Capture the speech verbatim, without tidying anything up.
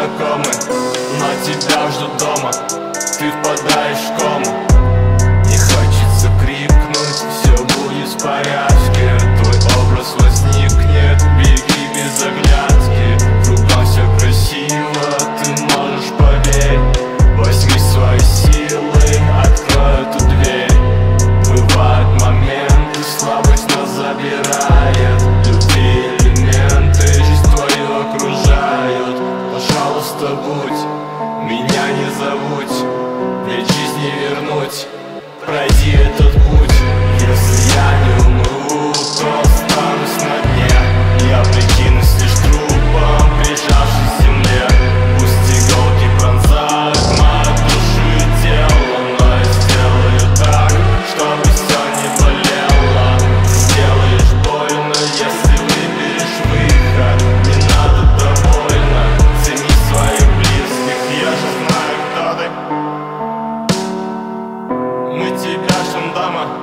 знакомы, но тебя ждут дома, ты впадаешь в кому. Не хочется крикнуть, все будет в порядке, твой образ возникнет, беги без оглядки. Кругом все красиво, ты можешь поверь, возьми свои силы, открой эту дверь. Бывают моменты, слабость нас забирает, любви элементы жизнь твою окружают. Пожалуйста, будь, меня не забудь, ведь жизнь не вернуть, пройди этот путь. Если я не умру, то останусь на дне, я прикинусь лишь трупом, прижавшись к земле. Пусть иголки пронзают мою душу и тело, но я сделаю так, чтобы все не болело. Сделаешь больно, если выберешь выход, не надо довольно, цени своих близких, я же знаю, кто ты. Мы тебя ждем дома.